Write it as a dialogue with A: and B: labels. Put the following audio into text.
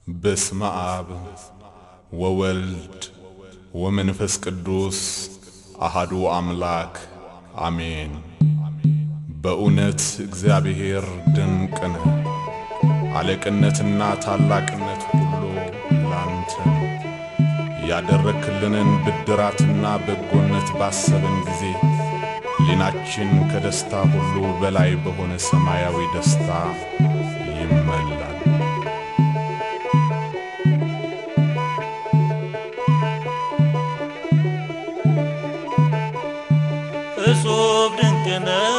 A: بسم آب وولد ومنفس قدوس أحدو أملاك آمين بأونت እግዚአብሔር ድንቅ ነህ አለቅነትና ታላቅነት ሁሉ ላንተ ያደረክልንን ብድራትና በጎነት ባሰበን ጊዜ ሊናችን ከደስታ ሁሉ በላይ በሆነ ሰማያዊ ደስታ ይመላል
B: እጹብ ድንቅ ነህ